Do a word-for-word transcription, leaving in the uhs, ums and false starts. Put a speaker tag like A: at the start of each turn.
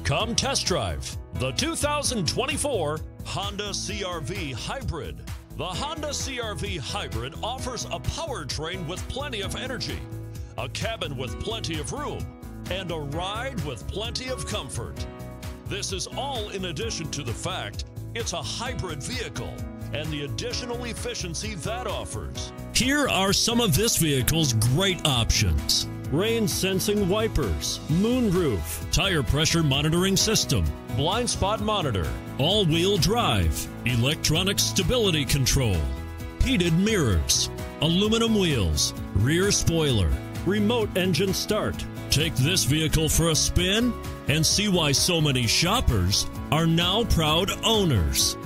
A: Come test drive the two thousand twenty-four Honda C R V Hybrid. The Honda C R V Hybrid offers a powertrain with plenty of energy, a cabin with plenty of room, and a ride with plenty of comfort. This is all in addition to the fact it's a hybrid vehicle and the additional efficiency that offers. Here are some of this vehicle's great options: rain sensing wipers, moonroof, tire pressure monitoring system, blind spot monitor, all-wheel drive, electronic stability control, heated mirrors, aluminum wheels, rear spoiler, remote engine start. Take this vehicle for a spin and see why so many shoppers are now proud owners.